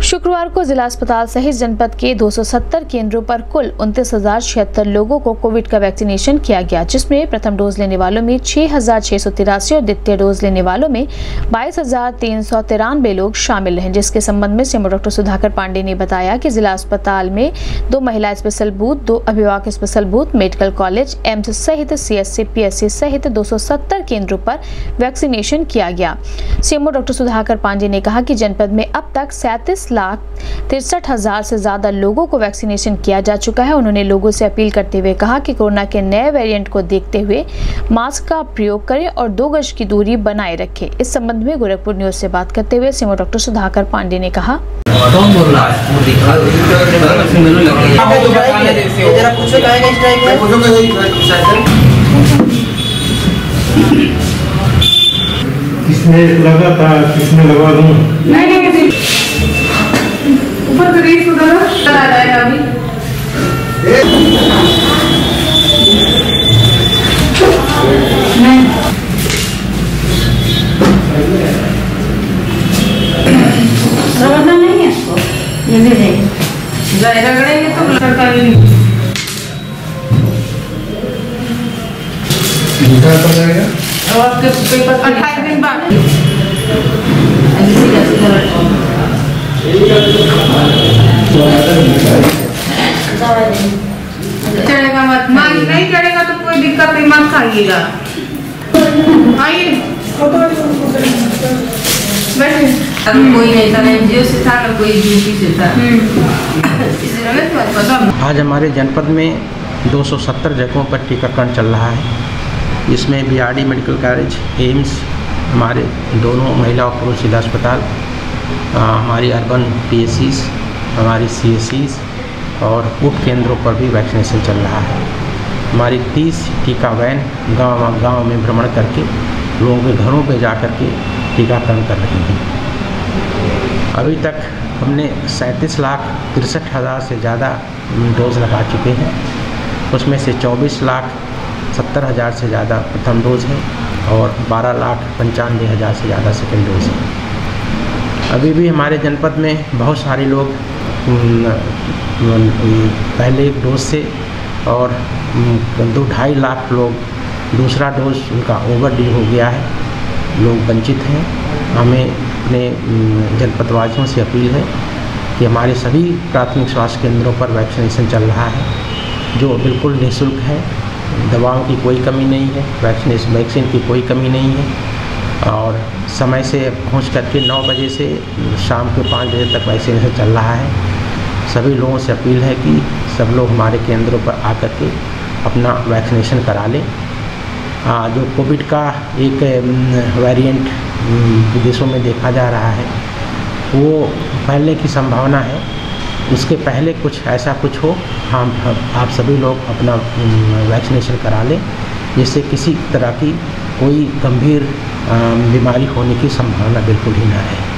शुक्रवार को जिला अस्पताल सहित जनपद के 270 केंद्रों पर कुल 29,076 लोगों को कोविड का वैक्सीनेशन किया गया, जिसमें प्रथम डोज लेने वालों में 6,683 और द्वितीय डोज लेने वालों में 22,393 लोग शामिल हैं। जिसके संबंध में सीएमओ डॉक्टर सुधाकर पांडे ने बताया कि जिला अस्पताल में 2 महिला स्पेशल बूथ, 2 अभिभावक special booth, medical college, AIIMS सहित सीएससी, पीएससी सहित 270 केंद्रों पर वैक्सीनेशन किया गया। सीएमओ डॉक्टर सुधाकर पांडे ने कहा कि जनपद में अब तक 37,63,000 से ज्यादा लोगों को वैक्सीनेशन किया जा चुका है। उन्होंने लोगों से अपील करते हुए कहा कि कोरोना के नए वेरिएंट को देखते हुए मास्क का प्रयोग करें और 2 गज की दूरी बनाए रखें। इस संबंध में गोरखपुर न्यूज से बात करते हुए सीएमओ डॉक्टर सुधाकर पांडे ने कहा, कौन बोल रहा है? किसने लगा था, किसने लगा दूं? नहीं ऊपर से रेस उधर आ रहा है अभी। नहीं रगड़ना नहीं है इसको, ये भी है रगड़ेंगे तो सरकारी कर जाएगा। और आपके पेपर 28 दिन बाद चढ़ेगा मत, मांग नहीं चढ़ेगा तो कोई दिक्कत नहीं, मत खाइएगा। आइए बैठे। कोई नहीं था, एनजीओ से था ना कोई ड्यूटी से था। आज हमारे जनपद में 270 जगहों पर टीकाकरण चल रहा है। इसमें बीआरडी मेडिकल कॉलेज, एम्स, हमारे दोनों महिला और पुरुष जिला अस्पताल, हमारी अर्बन पीएससीज, हमारी सीएससीज और उप केंद्रों पर भी वैक्सीनेशन चल रहा है। हमारी 30 टीका वैन गांव में भ्रमण करके लोगों के घरों पे जा कर के टीकाकरण कर रही हैं। अभी तक हमने 37,63,000 से ज़्यादा डोज लगा चुके हैं। उसमें से 24,70,000 से ज़्यादा प्रथम डोज है और 12,95,000 से ज़्यादा सेकेंड डोज है। अभी भी हमारे जनपद में बहुत सारे लोग पहले एक डोज से और 2-2.5 लाख लोग दूसरा डोज उनका ओवरड्यू हो गया है, लोग वंचित हैं। हमें अपने जनपदवासियों से अपील है कि हमारे सभी प्राथमिक स्वास्थ्य केंद्रों पर वैक्सीनेशन चल रहा है, जो बिल्कुल निःशुल्क है। दवाओं की कोई कमी नहीं है, वैक्सीन की कोई कमी नहीं है और समय से पहुंच करके 9 बजे से शाम के 5 बजे तक वैक्सीनेशन चल रहा है। सभी लोगों से अपील है कि सब लोग हमारे केंद्रों पर आकर के अपना वैक्सीनेशन करा लें। जो कोविड का एक वेरिएंट विदेशों में देखा जा रहा है, वो फैलने की संभावना है। उसके पहले कुछ ऐसा कुछ हो, हम आप सभी लोग अपना वैक्सीनेशन करा लें, जिससे किसी तरह की कोई गंभीर बीमारी होने की संभावना बिल्कुल ही ना रहे।